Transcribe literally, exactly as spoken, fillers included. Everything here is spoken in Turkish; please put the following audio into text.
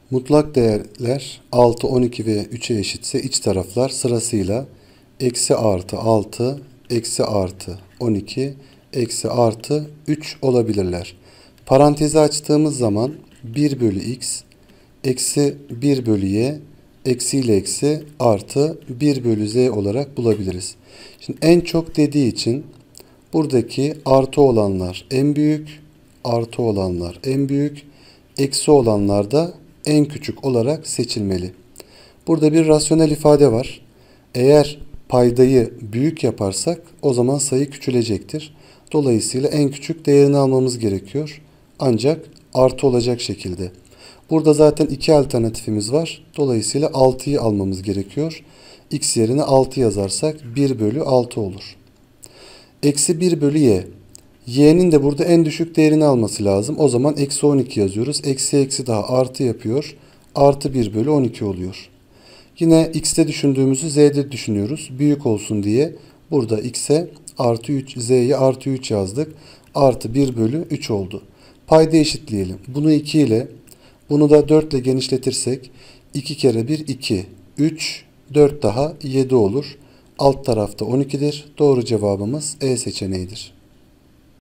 Mutlak değerler altı, on iki ve üçe eşitse iç taraflar sırasıyla eksi artı altı, eksi artı on iki, eksi artı üç olabilirler. Parantezi açtığımız zaman bir bölü x, eksi bir bölü y, eksi ile eksi artı bir bölü z olarak bulabiliriz. Şimdi en çok dediği için buradaki artı olanlar en büyük, artı olanlar en büyük, eksi olanlar da en küçük olarak seçilmeli. Burada bir rasyonel ifade var. Eğer paydayı büyük yaparsak o zaman sayı küçülecektir. Dolayısıyla en küçük değerini almamız gerekiyor. Ancak artı olacak şekilde. Burada zaten iki alternatifimiz var. Dolayısıyla altıyı almamız gerekiyor. X yerine altı yazarsak bir bölü altı olur. Eksi bir bölü y. Y'nin de burada en düşük değerini alması lazım. O zaman eksi on iki yazıyoruz. Eksi eksi daha artı yapıyor. Artı bir bölü on iki oluyor. Yine x'te düşündüğümüzü z'de düşünüyoruz. Büyük olsun diye burada x'e artı üç, z'ye artı üç yazdık. Artı bir bölü üç oldu. Payda eşitleyelim. Bunu iki ile, bunu da dört ile genişletirsek iki kere bir iki, üç, dört daha yedi olur. Alt tarafta on ikidir. Doğru cevabımız E seçeneğidir.